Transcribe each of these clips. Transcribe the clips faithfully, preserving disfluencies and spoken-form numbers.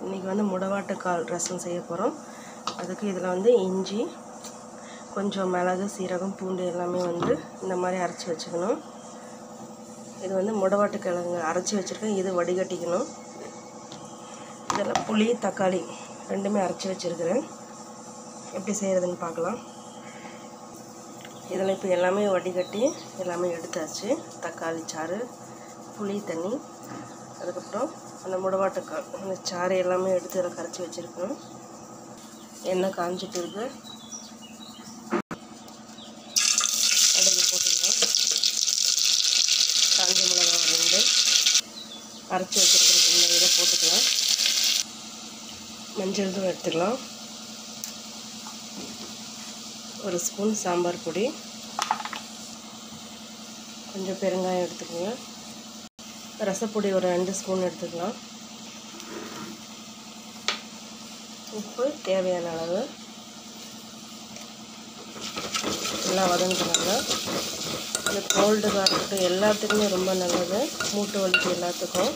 இன்றைக்கி வந்து முடவாட்டுக்கால் ரசம் செய்ய போகிறோம். அதுக்கு இதில் வந்து இஞ்சி, கொஞ்சம் மிளகு, சீரகம், பூண்டு எல்லாமே வந்து இந்த மாதிரி அரைச்சி வச்சுக்கணும். இது வந்து முடவாட்டுக்கிழங்கு அரைச்சி வச்சுருக்கேன். இது வடிகட்டிக்கணும். இதெல்லாம் புளி, தக்காளி ரெண்டுமே அரைச்சி வச்சுருக்கிறேன். எப்படி செய்கிறதுன்னு பார்க்கலாம். இதில் இப்போ எல்லாமே வடிகட்டி எல்லாமே எடுத்தாச்சு. தக்காளி சாறு, புளி தண்ணி, அதுக்கப்புறம் அந்த முடவாட்டுக்கால் அந்த சாறு எல்லாமே எடுத்து இதில் கரைச்சி வச்சுருக்கணும். எண்ணெய் காஞ்சிட்டு இருக்கு. கடுகு போட்டுக்கலாம். காஞ்ச மிளகா ரெண்டு, அரைச்சி வச்சுருக்கிற இந்த இதை போட்டுக்கலாம். மஞ்சள் தூள் எடுத்துக்கலாம். ஒரு ஸ்பூன் சாம்பார் பொடி, கொஞ்சம் பெருங்காயம் எடுத்துக்கோங்க. ரசப்பொடி ஒரு ரெண்டு ஸ்பூன் எடுத்துக்கலாம். உப்பு தேவையான அளவு. எல்லாம் வதங்கினாங்க. இந்த கோல்டுக்காக இருக்கட்டும், எல்லாத்துக்குமே ரொம்ப நல்லது. மூட்டு வலிக்கு எல்லாத்துக்கும்.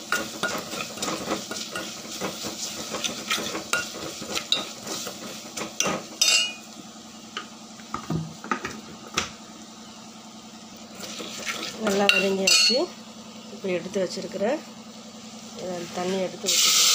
நல்லா வதங்கியாச்சு. இப்போ எடுத்து வச்சுருக்கிற தண்ணி எடுத்து வச்சுக்கலாம்.